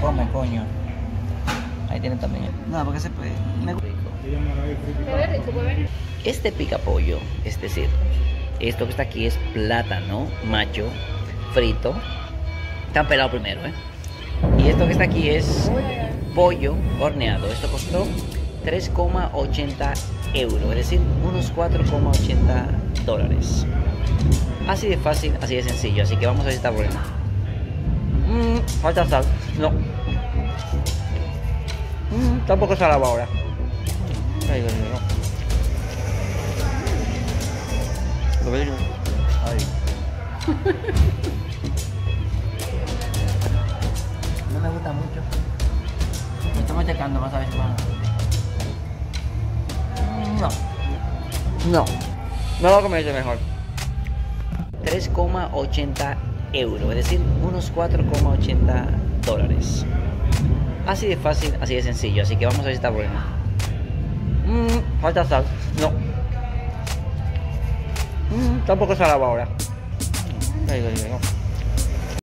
come, coño. Ahí tiene también. No, porque se puede. Me gusta. Este pica pollo, es decir, esto que está aquí es plátano macho frito. Están pelados primero, ¿eh? Y esto que está aquí es pollo horneado. Esto costó 3,80 euros, es decir, unos 4,80 dólares. Así de fácil, así de sencillo. Así que vamos a ver si está bueno. Falta sal. No. Tampoco salaba ahora. Ay, Dios mío. Lo veo. Ay. No me gusta mucho. Me estoy machacando, vas a ver si van. No. No. No lo comeré mejor. 3,80 euros, es decir, unos 4,80 dólares. Así de fácil, así de sencillo. Así que vamos a ver si está bueno. Falta sal. No. Tampoco salaba ahora. Ay, Dios mío.